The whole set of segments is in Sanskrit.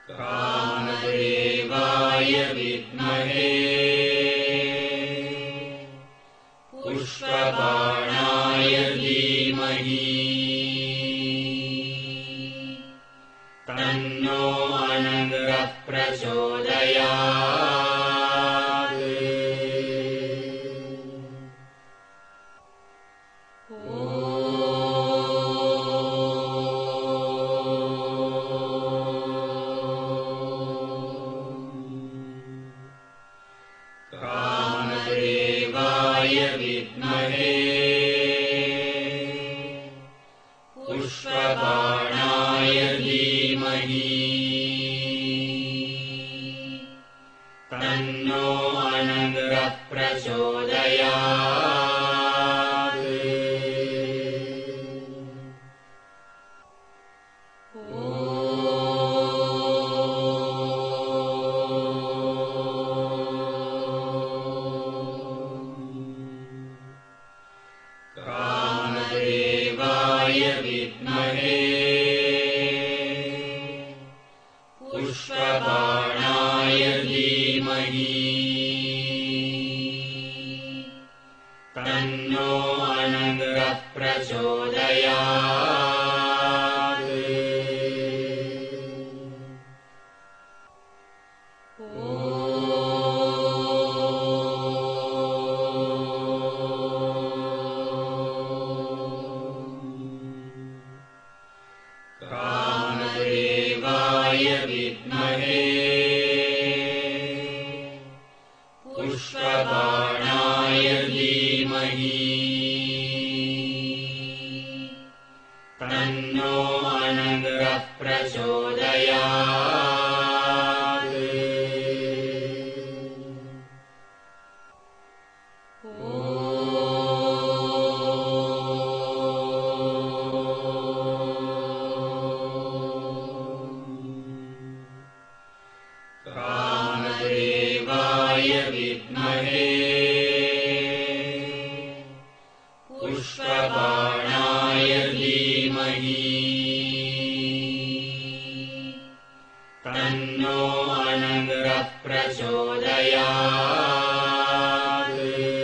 कामदेवाय विद्महे पुष्पबाणाय धीमहि तन्नो अनङ्गः प्रचोदयात्। कामदेवाय विद्महे पुष्पबाणाय धीमहि तन्नो अनङ्गः प्रचोदयात्। कामदेवाय विद्महे पुष्पबाणाय धीमहि तन्नो अनङ्गः प्रचोदयात्। कामदेवाय विद्महे पुष्पबाणाय धीमहि तन्नो अनङ्गः प्रचोदयात्। कामदेवाय विद्महे पुष्पबाणाय धीमहि तन्नो अनङ्गः प्रचोदयात्।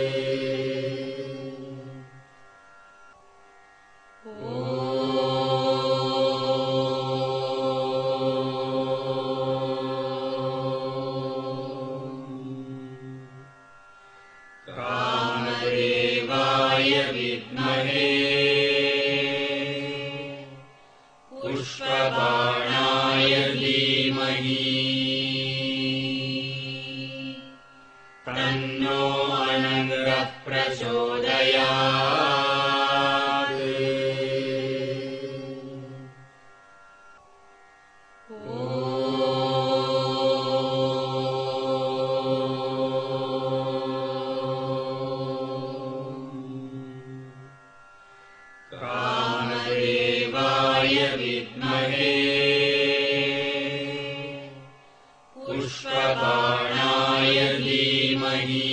कामदेवाय विद्महे पुष्पबाणाय धीमहि तन्नो अनङ्गः प्रचोदयात्। कामदेवाय विद्महे पुष्पबाणाय धीमहि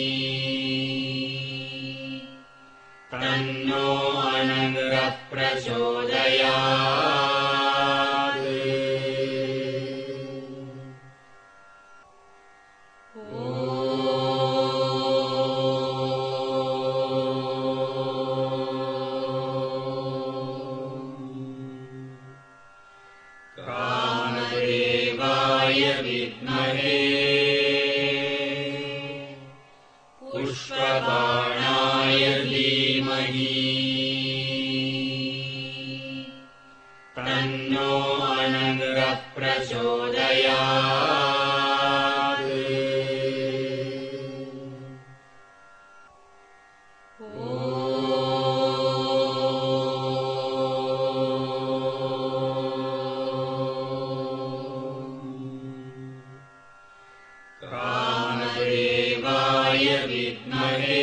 तन्नो अनङ्गः प्रचोदयात्। कामदेवाय विद्महे पुष्पबाणाय धीमहि तन्नो अनङ्गः प्रचोदयात्। कामदेवाय विद्महे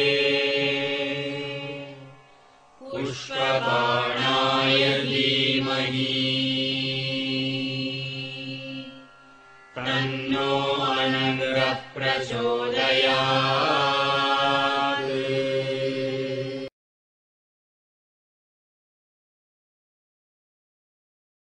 पुष्पबाणाय धीमहि तन्नो अनङ्गः प्रचोदयात्।